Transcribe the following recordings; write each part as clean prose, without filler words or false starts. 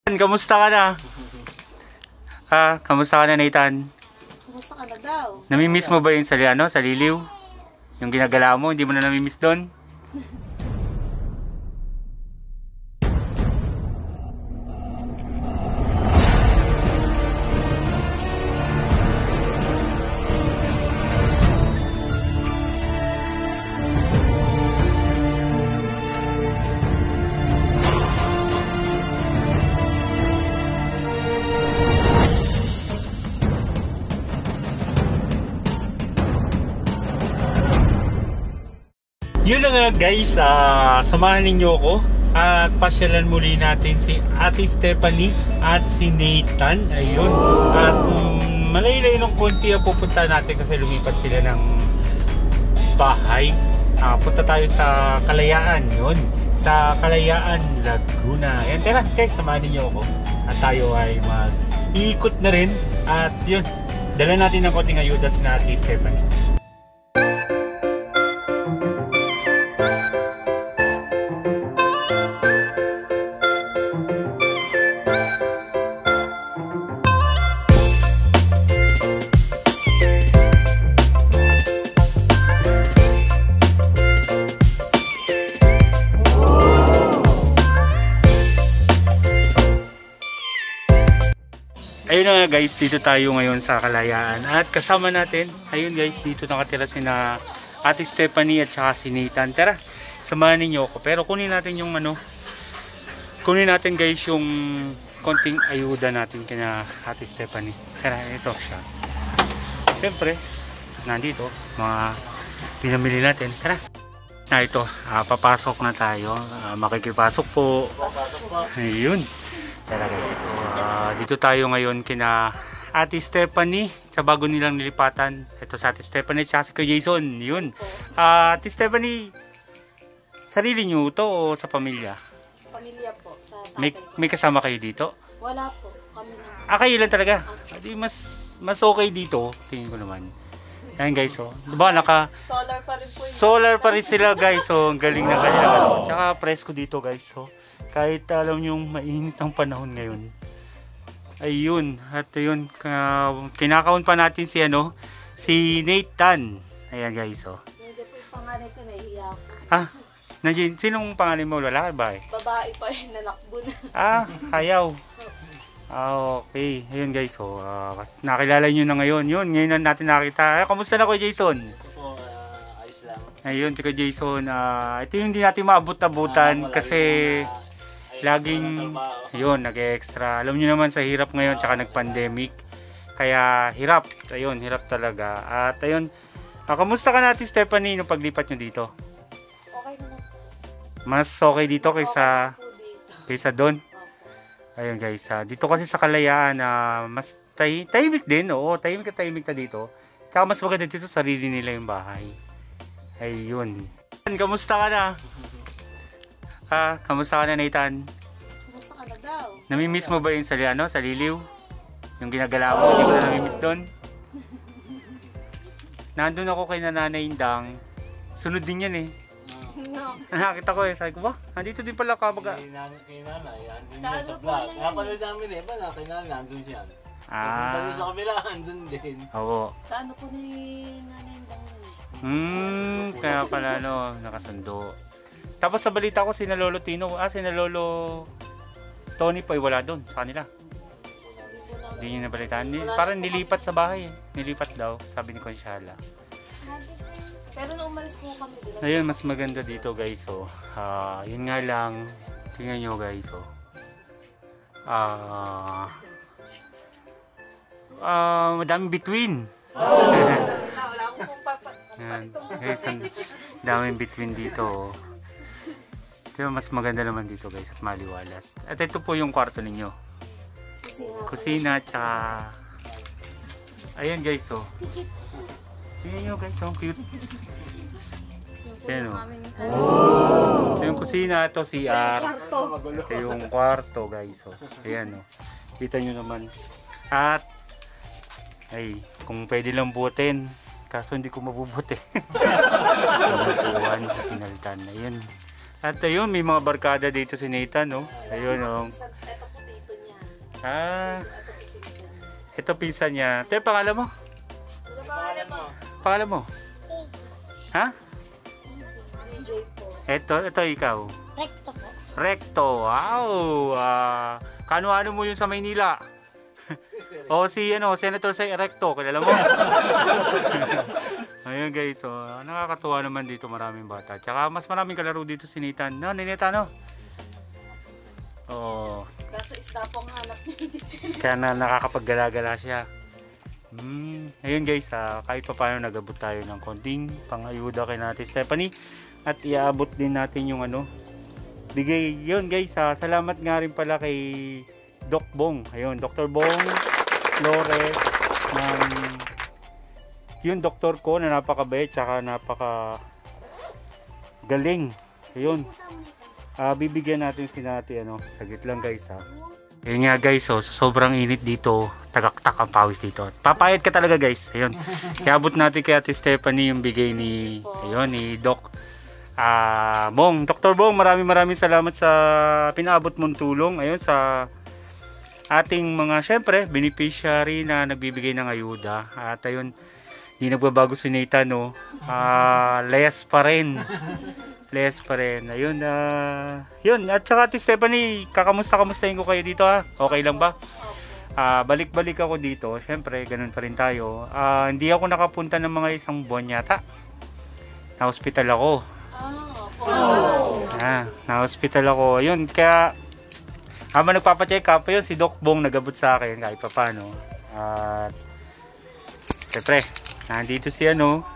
Kamusta ka na? Kamusta ka na, Nathan? Kamusta ka na daw? Namimiss mo ba yung sa Liliw? Yung ginagala mo, hindi mo na namimiss doon? Yun na nga guys, samahan ninyo ako at pasyalan muli natin si Ate Stephanie at si Nathan. Ayun. At malaylay ng konti ang pupunta natin kasi lumipat sila ng bahay. Punta tayo sa Kalayaan yun. Sa Kalayaan, Laguna. Ayan, tara guys, samahan ninyo ako. At tayo ay mag-iikot na rin. At yun, dala natin ng konting ayuda si Ate Stephanie. Ayun na nga guys, dito tayo ngayon sa Kalayaan at kasama natin, ayun guys, dito nakatira sina Ate Stephanie at saka si Nathan. Tara, samahan ninyo ako. Pero kunin natin yung kunin natin guys yung konting ayuda natin kina Ate Stephanie. Tara, ito siya. Siyempre, nandito, mga pinamili natin. Tara. Na ito, papasok na tayo. Makikipasok po. Ayun. Tara guys, dito tayo ngayon kina Ate Stephanie sa bago nilang nilipatan. Ito sa Ate Stephanie at si Kuya Jason. Yun. Ate Stephanie, sarili nyo to o sa pamilya? Pamilya po. Sa tatay. May kasama kayo dito? Wala po. Kami lang. Kayo lang talaga? Di mas okay dito. Tingin ko naman. Ayan guys, diba Solar pa rin po yun. Solar pa rin sila guys. Ang galing na kanila. Tsaka presko dito guys. Kahit alam nyo mainit ang panahon ngayon. Ayun. At ayun. Kinakaon pa natin si Nathan. Ayan guys. Hindi po yung panganay ko, nahihiya ako. Nandiyan. Sinong pangalan mo? Lalaki ba eh? Babae pa yun, nalakbo na. Ayaw. Okay. Ayun guys. Nakilala nyo na ngayon. Ngayon natin nakita. Kamusta na Kuya Jason? Ayos lang. Ayun, si Kuya Jason. Ito yung hindi natin maabot-abutan kasi laging yun, nag-extra. Alam nyo naman sa hirap ngayon tsaka nag-pandemic. Kaya hirap. Ayun, hirap talaga. At ayun, kamusta ka natin Stephanie nung paglipat nyo dito? Okay naman. Mas okay dito Mas kaysa okay kaysa doon? Ayun guys, dito kasi sa Kalayaan mas tahimik din. Oo, tahimik na dito. Tsaka mas maganda dito, sarili nila yung bahay. Ayun. Kamusta ka na? Kamusta ka na, Nathan? Kamusta ka na daw? Namimiss mo ba yung sa Liliw? Yung ginagala mo, hindi mo na namimiss doon? Nandun ako kay Nanay Indang. Sunod din yan eh. No. Nakita ko sabi ko ba? Nandito din pala kabaga. Kay nanay, andun niya sa vlog. Napanood namin eh, ba kay nanay, andun siya. Andun sa kabila, andun din. Oo. Sa ano po ni Nanay Indang yun? Kaya pala nakasundo. Tapos sa balita ko, sina Lolo Tino, sina Lolo Tony pa wala doon sa kanila. Hindi nyo nabalitaan. Parang nilipat sa bahay eh. Nilipat daw, sabi ni Consiala. Pero nung umalis po kami doon. Ayun, mas maganda dito guys. Yun nga lang. Tingnan nyo guys. Madaming between. Wala akong kung Guys, daming between dito. Diba, mas maganda naman dito guys at maliwalas. At ito po yung kwarto ninyo. Kusina tsaka ayan guys tingnan nyo guys, cute. Ayan ito yung kusina, ito CR. Ito yung kwarto guys. Ayan kita nyo naman. At kung pwede lang butin, kaso hindi ko mabubuti. Nakuhan sa pinaltan. Ayun. At ayun, may mga barkada dito si Nathan, no? Ayun, Ah, ito pinsan niya. Ito yung pangalan mo? Ano pangalan mo? Pangalan mo? Ha? DJ po. Ito ikaw. Recto po. Recto. Wow. Kano-ano mo yun sa Maynila? O si Senator Say Recto, kilala mo? Ayun guys, so nakakatuwa naman dito, maraming bata. Tsaka mas maraming kalaro dito si Nathan. No, Ninita, no? Oo. Kaso istapong hanap niya. Kaya nakakapag-gala-gala siya. Ayun guys, kahit pa paano nag-abot tayo ng konting pang-ayuda kay natin Stephanie. At iaabot din natin yung bigay. Yun guys, salamat nga rin pala kay Doc Bong. Ayun, Dr. Bong Flores. Yung doktor ko na napakabait tsaka napaka galing. Ayun. Bibigyan natin si Nati saglit lang guys Ayun nga guys, sobrang init dito, tagaktak ang pawis dito. Papayad ka talaga guys. Ayun. Iabot natin kay Ate Stephanie yung bigay ni Doc Bong. Dr. Bong, maraming salamat sa pinaabot mong tulong. Ayun, sa ating mga syempre beneficiary na nagbibigay ng ayuda. At ayun, hindi nagbabago si Nathan, layas pa rin. Less pa rin. Ayun, yun. At saka Ate Stephanie, kakamusta-kamustahin ko kayo dito Okay lang ba? Balik-balik ako dito. Siyempre, ganun pa rin tayo. Hindi ako nakapunta ng mga 1 buwan yata. Na-hospital ako. Na-hospital ako. Ayun, kaya habang nagpapacheck up, yun, si Doc Bong nagabot sa akin kahit pa paano. At siyempre, nandito si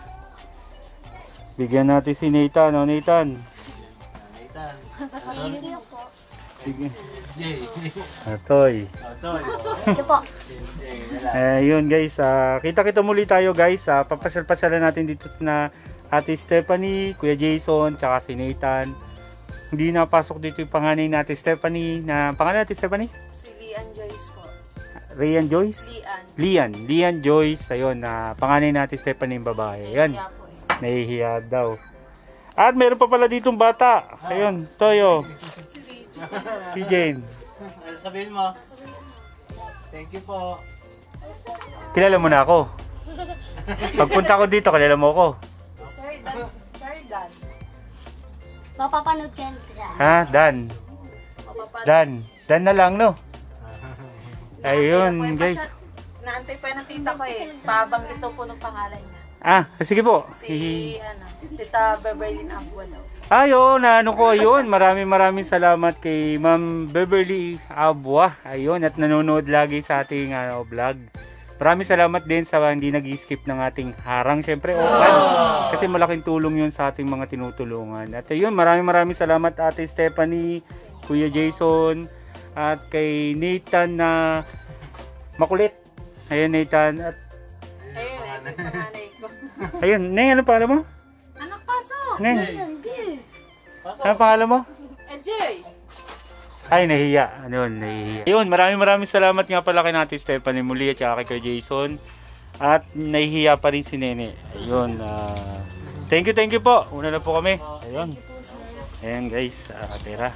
bigyan natin si Nathan. Nathan. Nathan. Sasabihin niyo po. Sige. Jay. Toy. Ito po. Yun guys, kita-kita muli tayo guys. Papasyal-pasyalan natin dito na Ate Stephanie, Kuya Jason, tsaka si Nathan. Hindi napasok dito yung panganay natin Stephanie. Pangalan natin Stephanie? Si Lian Joyce po. Rian Joyce? Lian Joyce. Ayun, panganay natin Stephanie yung babae. Yan. Nahihiya daw. At meron pa pala ditong bata. Ayun, Toyo. Si Jane. Sabihin mo. Thank you po. Kilala mo na ako. Pagpunta ko dito, kilala mo ako. Sir Dan. Mapapanood ka yan kasi. Dan. Dan na lang, no? Ayun, guys. Naantay pa yung nakita ko Pabanggit ito po ng pangalan niya. Sige po. Si Tita Beverly Abwa daw. Yun. Maraming salamat kay Ma'am Beverly Abwa. Ayun, at nanonood lagi sa ating vlog. Maraming salamat din sa hindi nag-skip ng ating harang. Siyempre, kasi malaking tulong yun sa ating mga tinutulungan. At ayun, maraming salamat Ate Stephanie, Kuya Jason, at kay Nathan na makulit. Ayun, Nathan. At Ayun, panganay ko. ayun, Neng, ano pangalan mo? Anak, pasok! Neng, ano pangalan mo? Jay! Ay, nahiya. Nahihiya. Ayun, maraming salamat nga pala kay Ate Stephanie muli at saka kay Jason. At nahihiya pa rin si Nene. Ayun, thank you po. Una na po kami. Ayun. Ayan guys, tira.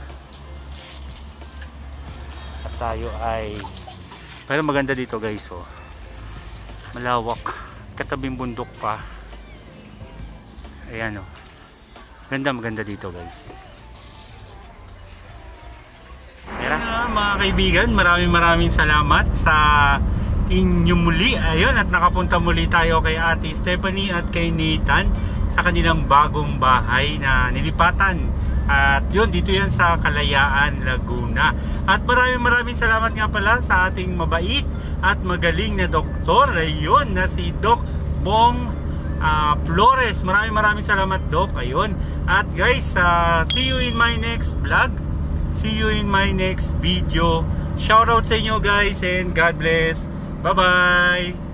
At tayo ay pero maganda dito guys, malawak, katabing bundok pa. Ayan maganda dito guys. Tara mga kaibigan, maraming salamat sa inyo muli. Ayun, at nakapunta muli tayo kay Ate Stephanie at kay Nathan sa kanilang bagong bahay na nilipatan. At yun, dito yan sa Kalayaan, Laguna. At maraming salamat nga pala sa ating mabait at magaling na doktor. Ayun, na si Doc Bong Flores. Maraming salamat, Doc. Ayun. At guys, see you in my next vlog. See you in my next video. Shoutout sa inyo guys and God bless. Bye-bye.